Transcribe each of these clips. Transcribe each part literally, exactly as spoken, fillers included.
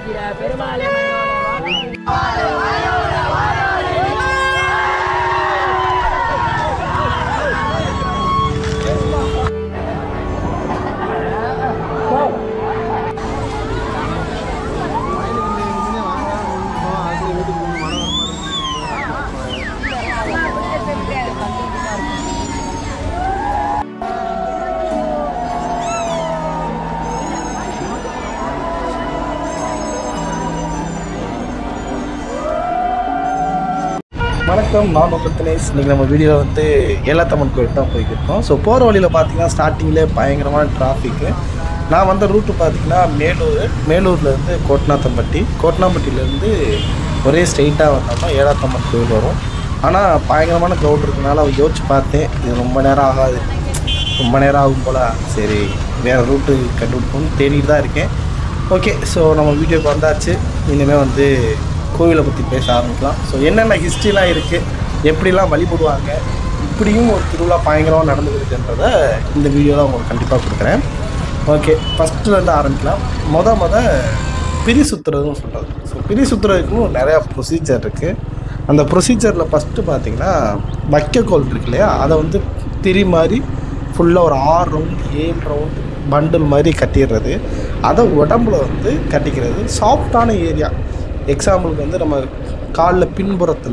வணக்கம், நான் உங்கள் தினேஷ். இன்றைக்கி நம்ம வீடியோவில் வந்து ஏலாத்தம்மன் கோயில் தான் போய்க்கிருக்கோம். ஸோ போகிற வழியில் பார்த்திங்கன்னா ஸ்டார்டிங்கில் பயங்கரமான டிராஃபிக்கு. நான் வந்த ரூட்டு பார்த்திங்கன்னா மேலூர், மேலூர்லேருந்து கோட்னாத்தம்பட்டி, கோட்னாம்பட்டியிலேருந்து ஒரே ஸ்ட்ரெயிட்டாக வந்தோம்னா ஏலாத்தம்மன் கோயில் வரும். ஆனால் பயங்கரமான க்ரௌட் இருக்கனால அவன் யோசிச்சு பார்த்தேன், இது ரொம்ப நேரம் ஆகாது, ரொம்ப நேரம் ஆகும் போல், சரி வேறு ரூட்டு கண்டுபிடிப்போம்னு தேடிட்டு தான் இருக்கேன். ஓகே, ஸோ நம்ம வீடியோக்கு வந்தாச்சு. இனிமேல் வந்து கோவிலை பற்றி பேச ஆரம்பிக்கலாம். ஸோ என்னென்ன ஹிஸ்ட்ரிலாம் இருக்குது, எப்படிலாம் வழிபடுவாங்க, இப்படியும் ஒரு திருவிழா பயங்கரமாக நடந்துக்கிட்டுன்றதை இந்த வீடியோவில் உங்களுக்கு கண்டிப்பாக கொடுக்குறேன். ஓகே, ஃபஸ்ட்டுலேருந்து ஆரம்பிக்கலாம். மொத மொத பிரி சுற்றுறதுன்னு சொல்கிறது. ஸோ பிரி சுற்றுறதுக்கும் நிறையா ப்ரொசீஜர் இருக்குது. அந்த ப்ரொசீஜரில் ஃபஸ்ட்டு பார்த்திங்கன்னா வைக்கக்கோல் இருக்கு இல்லையா, அதை வந்து திரி மாதிரி ஃபுல்லாக ஒரு ஆறு ரவுண்ட் ஏழு ரவுண்டு பண்டில் மாதிரி கட்டிடுறது. அதை உடம்புல வந்து கட்டிக்கிறது. சாஃப்டான ஏரியா, எக்ஸாம்பிளுக்கு வந்து நம்ம காலில் பின்புறத்தில்,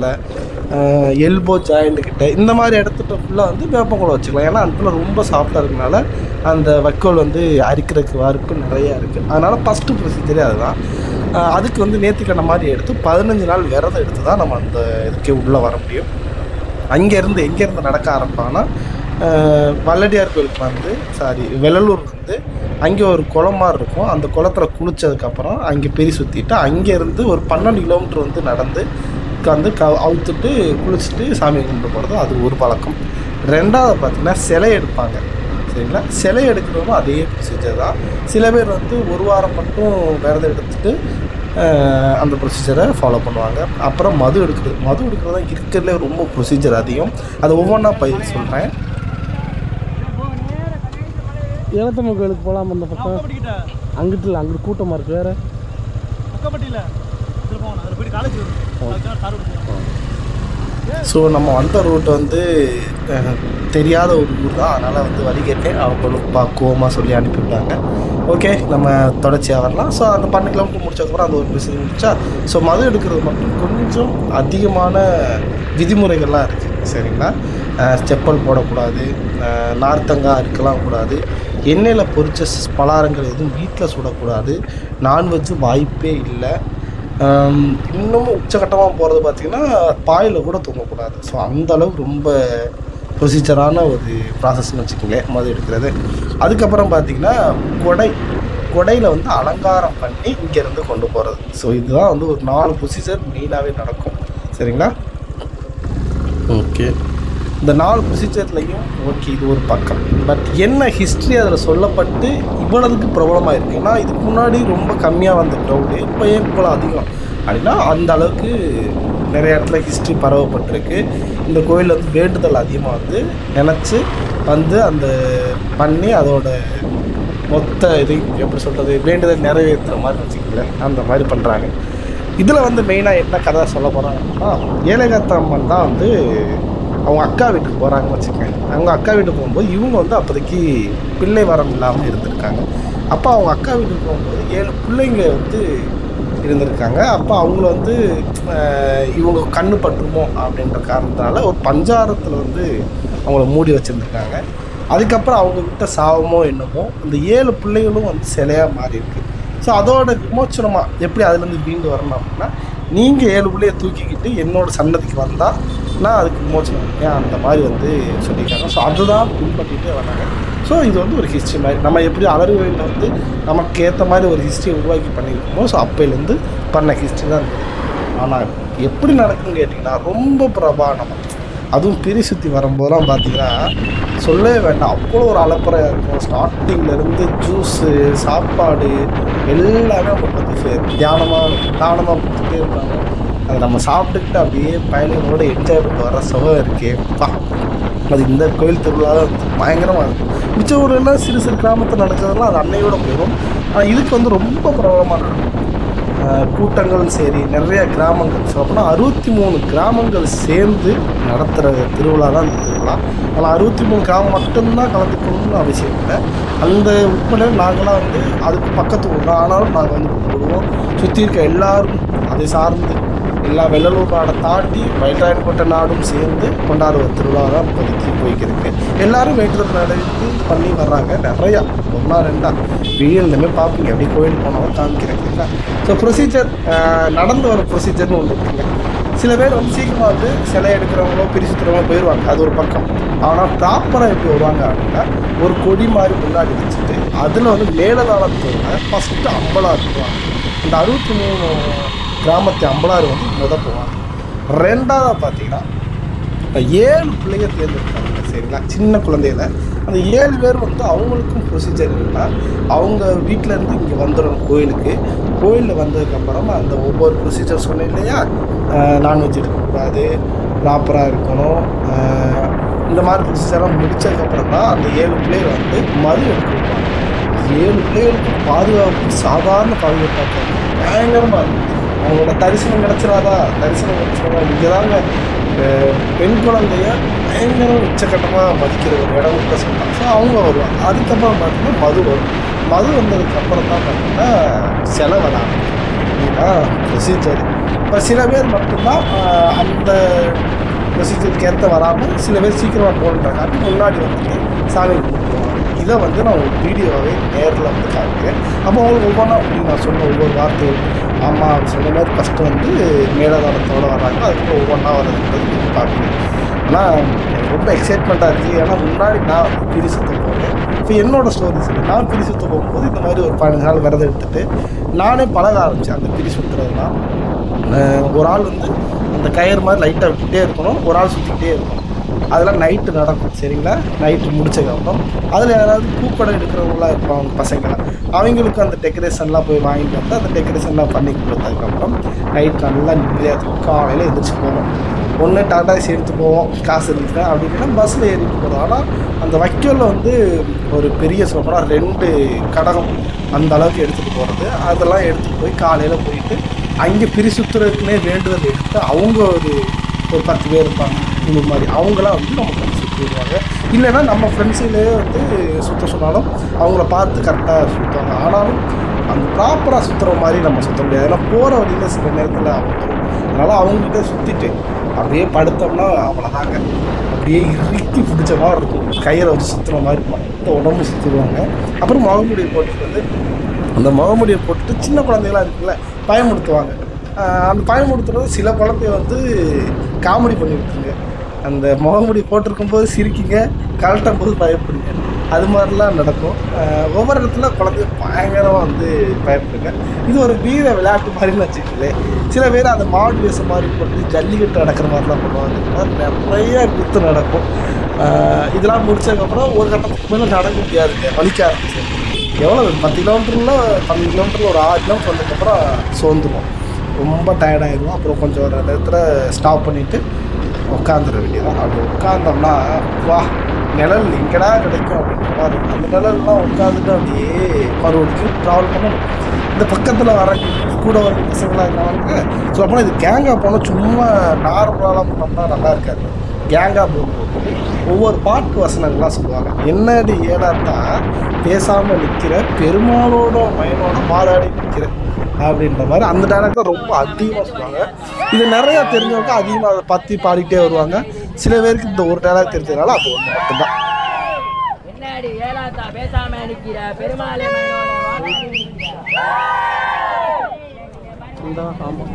எல்போ ஜாயிண்ட்டுக்கிட்ட, இந்த மாதிரி இடத்துல ஃபுல்லாக வந்து வேப்பங்குளம் வச்சுக்கலாம். ஏன்னா அந்த ரொம்ப சாஃப்டாக இருக்கனால அந்த வைக்கோல் வந்து அரிக்கிறதுக்கு வாய்ப்பு நிறையா இருக்குது. அதனால் ஃபஸ்ட்டு ப்ரொசீஜரே அதுதான். அதுக்கு வந்து நேர்த்திக்கண்ண மாதிரி எடுத்து பதினஞ்சு நாள் விரதம் எடுத்து தான் நம்ம அந்த இதுக்கே உள்ளே வர முடியும். அங்கேருந்து எங்கேருந்து நடக்க ஆரம்பிப்பாங்கன்னா வல்லடியார் கோயிலுக்கு வந்து சாரி வெள்ளலூர் வந்து அங்கே ஒரு குளம் மாதிரி இருக்கும். அந்த குளத்தில் குளித்ததுக்கப்புறம் அங்கே பெரி சுற்றிட்டு அங்கேருந்து ஒரு பன்னெண்டு கிலோமீட்டர் வந்து நடந்து வந்து க அவுத்துட்டு குளிச்சுட்டு சாமி கும்பிட்டு போகிறது, அது ஒரு பழக்கம். ரெண்டாவது பார்த்திங்கன்னா சிலை எடுப்பாங்க, சரிங்களா. சிலை எடுக்கிறவங்க அதே ப்ரொசீஜர் தான். சில பேர் வந்து ஒரு வாரம் மட்டும் விரதம் எடுத்துகிட்டு அந்த ப்ரொசீஜரை ஃபாலோ பண்ணுவாங்க. அப்புறம் மது எடுக்கிறது, மது எடுக்கிறது தான் இருக்கிறதுலே ரொம்ப ப்ரொசீஜர் அதிகம். அதை ஒவ்வொன்றா பயிர் சொல்கிறேன். ஏலத்தம்மன் கோயிலுக்கு போகலாம். அந்த பக்கம் அங்கிட்டு இல்லை, அங்கிட்டு கூட்டமாக இருக்குது. வேறு ஸோ நம்ம வந்த ரூட் வந்து தெரியாத ஒரு ஊர் தான், அதனால் வந்து வழி கேட்டேன். அவங்களும் பக்குவமாக சொல்லி அனுப்பிவிட்டாங்க. ஓகே, நம்ம தொடர்ச்சியாக வரலாம். ஸோ அந்த பன்னெண்டு கிலோமீட்டர் முடிச்சதுக்கப்புறம் அந்த ஒரு பிசினஸ் முடிச்சா. ஸோ மது எடுக்கிறது மட்டும் கொஞ்சம் அதிகமான விதிமுறைகள்லாம் இருக்குது, சரிங்களா. செப்பல் போடக்கூடாது, நார்த்தங்காய் இருக்கலாம் கூடாது, எண்ணெயில் பொரிச்ச பலகாரங்கள் எதுவும் வீட்டில் சுடக்கூடாது, நான்வெஜ்ஜு வாய்ப்பே இல்லை. இன்னமும் உச்சகட்டமாக போகிறது பார்த்திங்கன்னா பாயில் கூட தூங்கக்கூடாது. ஸோ அந்தளவுக்கு ரொம்ப ப்ரொசீஜரான ஒரு ப்ராசஸ்ன்னு வச்சுக்கோங்க மது எடுக்கிறது. அதுக்கப்புறம் பார்த்திங்கன்னா கொடை, கொடையில் வந்து அலங்காரம் பண்ணி இங்கேருந்து கொண்டு போகிறது. ஸோ இதுதான் வந்து ஒரு நாலு ப்ரொசீஜர் மெயினாகவே நடக்கும், சரிங்களா. ஓகே, இந்த நாலு ப்ரொசீஜர்லையும் ஓகே இது ஒரு பக்கம். பட் என்ன ஹிஸ்ட்ரி அதில் சொல்லப்பட்டு இவ்வளவுக்கு பிரபலமாக இருக்குது. ஏன்னா இதுக்கு முன்னாடி ரொம்ப கம்மியாக வந்த க்ரௌடு, இப்போ ஏன் இவ்வளோ அதிகம் அப்படின்னா அந்த அளவுக்கு நிறைய இடத்துல ஹிஸ்ட்ரி பரவப்பட்டிருக்கு. இந்த கோயிலில் வந்து வேண்டுதல் அதிகமாக வந்து நினச்சி வந்து அந்த பண்ணி அதோட மொத்த இது எப்படி சொல்கிறது, வேண்டுதல் நிறைவேற்றுற மாதிரி வச்சுக்கல, அந்த மாதிரி பண்ணுறாங்க. இதில் வந்து மெயினாக என்ன கதை சொல்ல போகிறாங்கன்னா, ஏலகாத்தம்மன் தான் வந்து அவங்க அக்கா வீட்டுக்கு போகிறாங்கன்னு வச்சுக்கோங்க. அவங்க அக்கா வீட்டுக்கு போகும்போது இவங்க வந்து அப்போதைக்கு பிள்ளை வரம் இல்லாமல் இருந்திருக்காங்க. அப்போ அவங்க அக்கா வீட்டுக்கு போகும்போது ஏழு பிள்ளைங்க வந்து இருந்திருக்காங்க. அப்போ அவங்கள வந்து இவங்க கண்ணு பட்டுருமோ அப்படின்ற காரணத்தினால ஒரு பஞ்சாரத்தில் வந்து அவங்கள மூடி வச்சுருந்துருக்காங்க. அதுக்கப்புறம் அவங்க விட்ட சாபமோ என்னமோ அந்த ஏழு பிள்ளைகளும் வந்து சிலையாக மாறி இருக்கு. ஸோ அதோட விமோச்சனமாக எப்படி அதுலேருந்து மீண்டு வரணும் அப்படின்னா, நீங்கள் ஏழு பிள்ளையை தூக்கிக்கிட்டு என்னோட சன்னதிக்கு வந்தால் நான் அதுக்கு விமோச்சனம் இருக்கேன், அந்த மாதிரி வந்து சொல்லியிருக்காங்க. ஸோ அதுதான் பின்பற்றிட்டு வராங்க. ஸோ இது வந்து ஒரு ஹிஸ்ட்ரி மாதிரி நம்ம எப்படி அலறு கோயிலில் வந்து நமக்கு ஏற்ற மாதிரி ஒரு ஹிஸ்ட்ரியை உருவாக்கி பண்ணியிருக்கோமோ, ஸோ அப்போலேருந்து பண்ண ஹிஸ்ட்ரி தான் இருக்குது. ஆனால் எப்படி நடக்குன்னு கேட்டிங்கன்னா ரொம்ப பிரபானமாக, அதுவும் பிரி சுற்றி வரும்போதெல்லாம் பார்த்திங்கன்னா சொல்லவே வேண்டாம், அவ்வளோ ஒரு அலப்பறையாக இருக்கும். ஸ்டார்டிங்லேருந்து ஜூஸு, சாப்பாடு எல்லாமே அவங்க வந்து தியானமாக தானமாக கொடுத்துட்டே இருப்பாங்க. அதை நம்ம சாப்பிட்டுக்கிட்டு அப்படியே பயணிகளோட என்ஜாய் பண்ணிட்டு வர சுகம் இருக்கே பா, அது இந்த கோயில் திருவிழா பயங்கரமாக இருக்கும். மிச்ச ஊரெல்லாம் சிறு சிறு கிராமத்தில் நடக்கிறதெல்லாம் அது அன்னையோடு போயிடும். ஆனால் இதுக்கு வந்து ரொம்ப பிரபலமாக நடக்கும். கூட்டங்களும் சரி, நிறைய கிராமங்கள் ஸோ அப்படின்னா அறுபத்தி மூணு கிராமங்கள் சேர்ந்து நடத்துகிற திருவிழா தான் இந்த திருவிழா. ஆனால் அறுபத்தி மூணு கிராமம் மட்டும்தான் கலந்துக்கணும்னு அவசியம் இல்லை. அந்த உட்பட நாங்களாம் வந்து அதுக்கு பக்கத்து ஊர் தான், ஆனாலும் நாங்கள் வந்து கும்பிடுவோம். சுற்றி இருக்க எல்லாரும் அதை சார்ந்து எல்லா வெள்ளலூர் நாடை தாண்டி மயிலாடுதுறை நாடும் சேர்ந்து கொண்டாடுற திருவிழா தான் இப்போதைக்கு போய்க்கிருக்கு. எல்லோரும் வேண்டுதல் நடத்தி பண்ணி வர்றாங்க. நிறையா ஒன்றா ரெண்டா வீடியோ இந்தமாதிரி பார்ப்பீங்க, அப்படியே கோயில் போனவங்க காமிக்கிறேன். ஸோ ப்ரொசீஜர் நடந்து வர ப்ரொசீஜர்னு ஒன்று இருக்குங்க. சில பேர் வந்து சீக்கிரமாக வந்து சிலை எடுக்கிறவங்களோ பிரி சுற்றுறவங்களோ போயிடுவாங்க, அது ஒரு பக்கம். ஆனால் ப்ராப்பராக எப்படி வருவாங்க அப்படின்னா, ஒரு கொடி மாதிரி முன்னாடி வச்சுட்டு அதில் வந்து மேலதாளத்தோட ஃபஸ்ட்டு அம்பலாக இருக்குவாங்க. இந்த அறுபத்தி மூணு கிராமத்து அம்பலாறு வந்து முத போவாங்க. ரெண்டாவது பார்த்தீங்கன்னா ஏழு பிள்ளைங்க தேர்ந்தெடுப்பாங்க சரிங்களா, சின்ன குழந்தையில. அந்த ஏழு பேர் வந்து அவங்களுக்கும் ப்ரொசீஜர் இல்லைன்னா அவங்க வீட்டிலேருந்து இங்கே வந்துடணும் கோயிலுக்கு. கோயிலில் வந்ததுக்கப்புறம் அந்த ஒவ்வொரு ப்ரொசீஜர் சொன்னேன் இல்லையா, நான்வெஜ் எடுக்கக்கூடாது, ப்ராப்பராக இருக்கணும், இந்த மாதிரி ப்ரொசீஜர்லாம் முடித்ததுக்கப்புறம் தான் அந்த ஏழு பிள்ளைகள் வந்து மது எடுத்துருப்பாங்க. ஏழு பிள்ளைகளுக்கு பாதுகாப்பு சாதாரண பாதுகாப்பாக பயங்கரமாக இருக்கும். அவங்களோட தரிசனம் கிடச்சிடாதா, தரிசனம் கிடச்சிடாதா. இங்கே தாங்க பெண் குழந்தைய பயங்கரம் உச்சக்கட்டமாக மதிக்கிற ஒரு இடம் கூட சொல்லலாம். ஸோ அவங்க வருவாங்க. அதுக்கப்புறம் பார்த்தீங்கன்னா மது வரும். மது வந்ததுக்கப்புறம் தான் பார்த்தீங்கன்னா செலவு வராங்க. இதுதான் ப்ரொசீஜர். இப்போ சில பேர் மட்டும்தான் அந்த ப்ரொசீஜருக்கு ஏற்ற வராமல் சில பேர் சீக்கிரமாக போகணுன்றாங்க. முன்னாடி வந்துட்டு சாமி கும்பிடுவாங்க. இதை வந்து நான் ஒரு வீடியோவே நேரில் வந்து காமிக்கிறேன். அப்போ அவங்களுக்கு ஒவ்வொன்றா அப்படி நான் சொன்ன ஒவ்வொரு வார்த்தையும் ஆமாம் அப்படி சொன்ன மாதிரி ஃபஸ்ட்டு வந்து மேலதாளத்தோடு வராங்க, அதுக்கப்புறம் ஒவ்வொன்றா வரதுன்றது நீங்கள் பார்க்குறேன். ஆனால் எனக்கு ரொம்ப எக்ஸைட்மெண்ட்டாக இருக்குது. ஏன்னா முன்னாடி நான் பிரி சுற்ற போகிறேன். இப்போ என்னோடய ஸ்டோரிஸ் இல்லை. நான் பிரி சுற்ற போகும்போது இந்த மாதிரி ஒரு பதினஞ்சு நாள் விரதம் எடுத்துகிட்டு நானே பழக ஆரம்பித்தேன். அந்த பிரி சுற்றுறதுலாம் ஒரு ஆள் வந்து அந்த கயிறு மாதிரி லைட்டாக விட்டுகிட்டே இருக்கணும், ஒரு ஆள் சுற்றிக்கிட்டே இருக்கணும். அதெல்லாம் நைட்டு நடக்கும் சரிங்களா. நைட்டு முடிச்சதுக்கப்புறம் அதில் யாராவது பூப்படம் எடுக்கிறவங்களாம் இருப்பாங்க பசங்களாம், அவங்களுக்கு அந்த டெக்கரேஷன்லாம் போய் வாங்கிட்டு வந்து அந்த டெக்கரேஷன்லாம் பண்ணி கொடுத்ததுக்கப்புறம் நைட் நல்லா நிம்மதியாக காலையில் எழுந்திரிச்சு போவோம். ஒன்று டாடாசி எடுத்து போவோம் காசு இருந்துச்சு, அப்படின்னா பஸ்ஸில் ஏறிட்டு போகிறோம். ஆனால் அந்த வைக்கோலில் வந்து ஒரு பெரிய சொல்லப்போனால் ரெண்டு கடகம் அந்த அளவுக்கு எடுத்துகிட்டு போகிறது, அதெல்லாம் எடுத்துகிட்டு போய் காலையில் போயிட்டு அங்கே பிரி சுற்றுறதுக்குன்னே வேண்டுதல் எடுத்து அவங்க ஒரு ஒரு பத்து பேர் இருப்பாங்க இந்த மாதிரி, அவங்களாம் வந்து நம்ம வந்து சுற்றி விடுவாங்க. இல்லைன்னா நம்ம ஃப்ரெண்ட்ஸுகளே வந்து சுற்ற சொன்னாலும் அவங்கள பார்த்து கரெக்டாக சுற்றுவாங்க. ஆனாலும் அந்த ப்ராப்பராக சுற்றுற மாதிரி நம்ம சுற்ற முடியாது. ஏன்னா போகிற வழியில் சில நேரத்தில் அவங்க வரும். அதனால் அவங்ககிட்ட சுற்றிட்டு அப்படியே படுத்தோம்னா அவ்வளோதாங்க, அப்படியே இறுக்கி பிடிச்ச மாதிரி இருக்கும். கயிறை வச்சு சுற்றுற மாதிரி மொத்த உடம்பு சுற்றிடுவாங்க. அப்புறம் முகமுடியை போட்டுட்டு வந்து அந்த முகமுடியை போட்டுட்டு சின்ன குழந்தைகளாம் இருக்குல்ல பயமுடுத்துவாங்க. அந்த பயமுடுத்துறது சில குழந்தைய வந்து காமெடி பண்ணி விட்டுருங்க. அந்த முகமுடி போட்டிருக்கும் போது சிரிக்கிங்க, கலட்டும் போது பயப்படுங்க. அது மாதிரிலாம் நடக்கும். ஒவ்வொரு இடத்துல குழந்தைய பயங்கரமாக வந்து பயப்படுங்க. இது ஒரு வீர விளையாட்டு மாதிரின்னு வச்சுக்கங்களேன். சில பேர் அந்த மாடு வேஷம் மாதிரி போட்டு ஜல்லிக்கட்டு நடக்கிற மாதிரிலாம் பண்ணுவாங்க. இந்த மாதிரி நிறைய குத்து நடக்கும். இதெல்லாம் முடிச்சதுக்கப்புறம் ஒரு கட்டத்துக்கு மேலே நடக்க முடியாதுங்க, வலிக்க ஆரம்பிச்சு. எவ்வளோ பத்து கிலோமீட்டரில் பன்னெண்டு கிலோமீட்டரில் ஒரு ஆறு கிலோமீட்டர் வந்ததுக்கப்புறம் சோர்ந்துடும், ரொம்ப டயர்டாகிடும். அப்புறம் கொஞ்சம் ஒரு நேரத்தில் ஸ்டாப் பண்ணிவிட்டு உட்காந்துட வேண்டியதான். அப்படி உட்காந்தோம்னா வா நிழல் எங்கடா கிடைக்கும் அப்படின்ற மாதிரி அந்த நிழல்லாம் உட்காந்துட்டு அப்படியே பருவத்துக்கு ட்ராவல் பண்ணணும். இந்த பக்கத்தில் வர கூட வர பசங்களாக இருக்கிறவங்க சொல்லப்போனால் இது கேங்காக போனால் சும்மா நார்மலாலாம் போனோம்னா நல்லா இருக்காது. கேங்காக போகும்போது ஒவ்வொரு பாட்டு வசனங்கள்லாம் சொல்லுவாங்க. என்னடி ஏடாத்தா பேசாமல் நிற்கிற பெருமாளோட மயனோட மாதாடி நிற்கிற அப்படின்ற மாதிரி அந்த டைலாக் தான் ரொம்ப அதிகமாக சொல்லுவாங்க. இது நிறையா தெரிஞ்சவங்க அதிகமாக அதை பற்றி பாடிக்கிட்டே வருவாங்க. சில பேருக்கு இந்த ஒரு டைலாக் தெரிஞ்சதுனால அது ஒன்று மட்டும்தான். ஆமாம்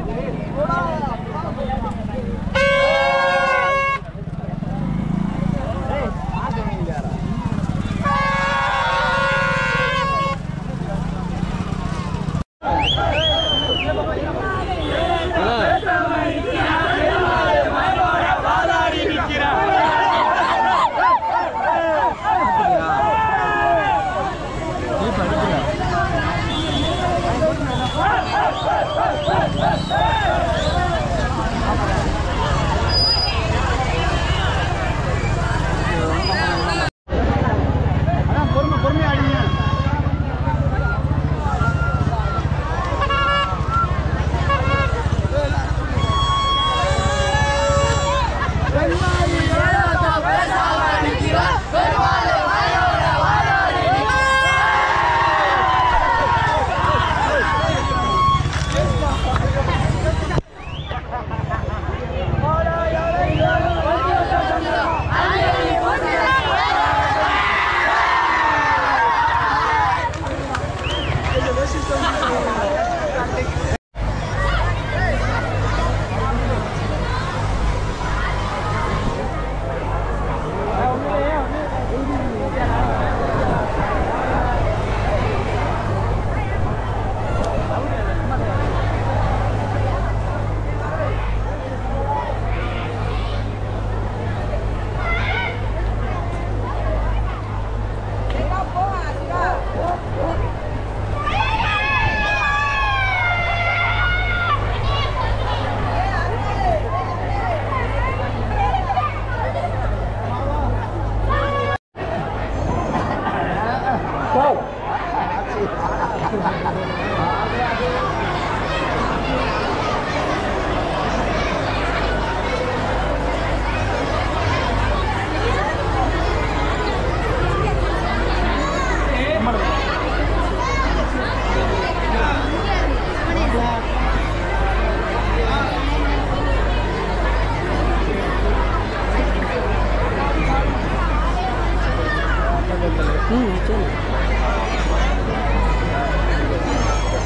ம் சரி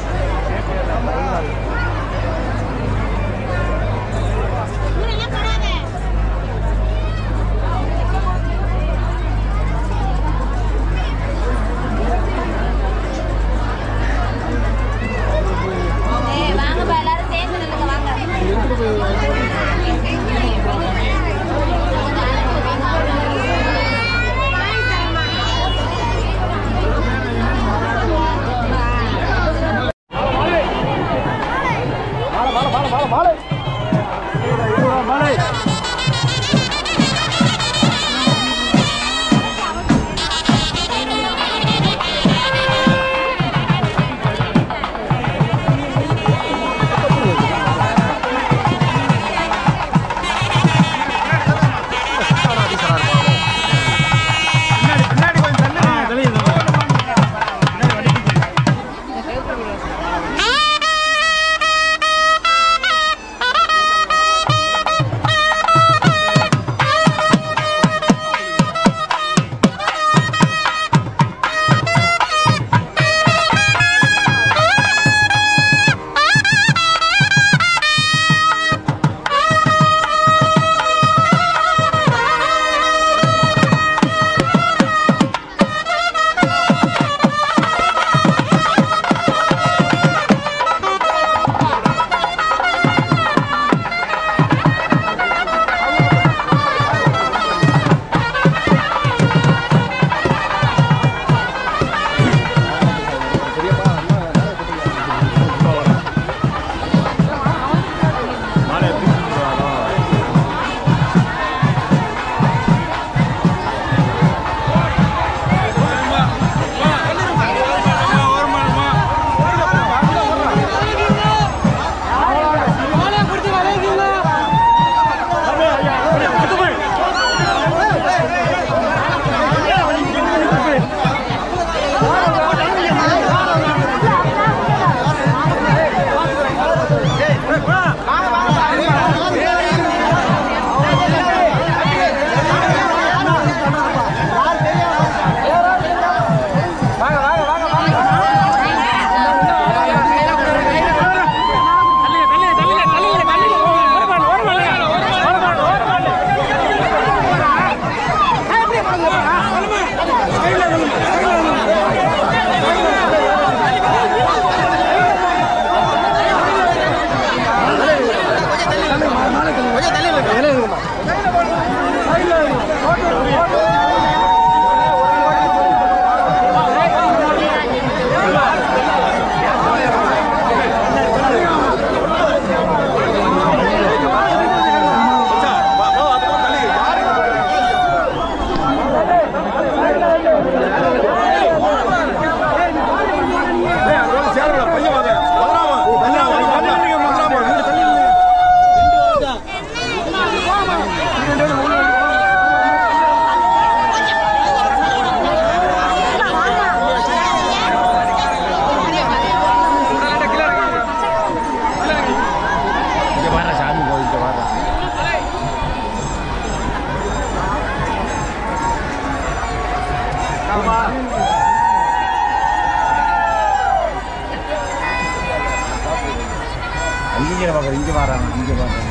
இங்கே பார்க்குறேன் இங்கே வராங்க இங்கே பார்க்குறேன்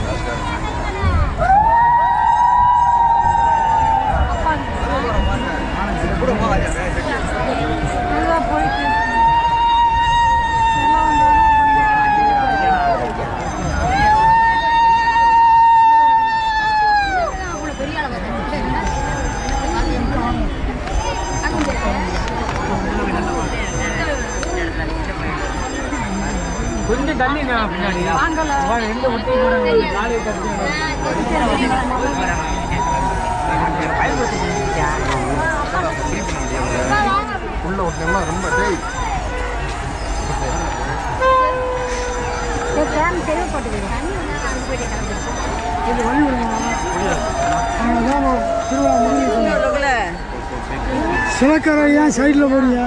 கொஞ்சம் தள்ளி நான் பின்னாடி ரெண்டு ஒட்டி நாளை உள்ள ஒட்டெல்லாம் ரொம்ப டேய் சிலக்கரை ஏன் சைடில் போறீங்க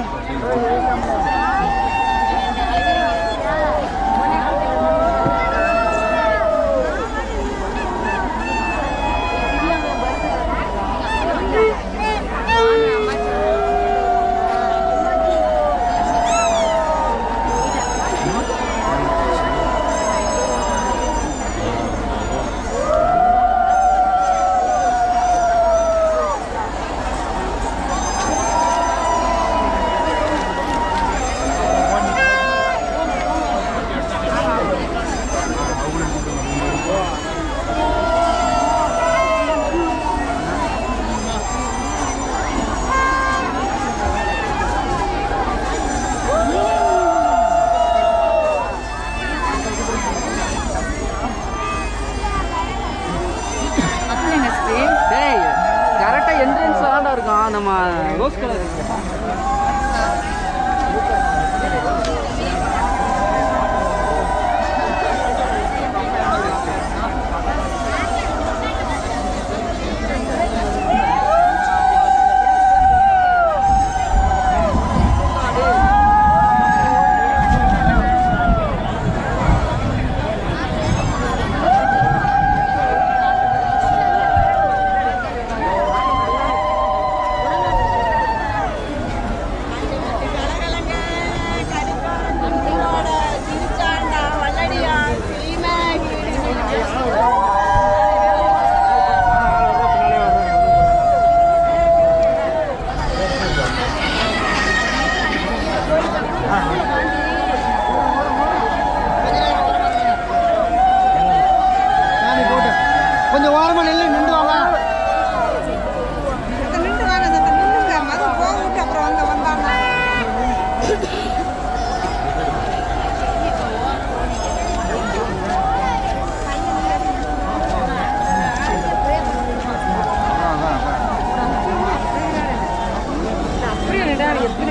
நம்ம ரோஸ் கலர் கொஞ்சம் ஓரமா நெல்லு நின்று வாங்க நின்று வாங்க நின்றுங்க மது போட்டு அப்புறம் வந்து வந்தாங்க அப்படியே எப்படி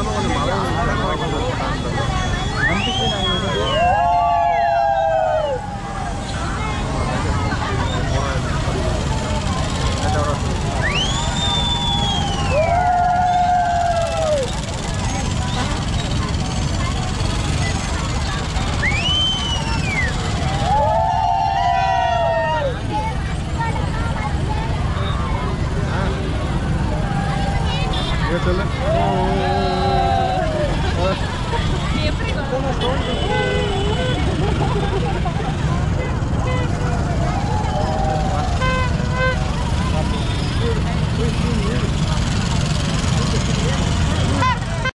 எப்படி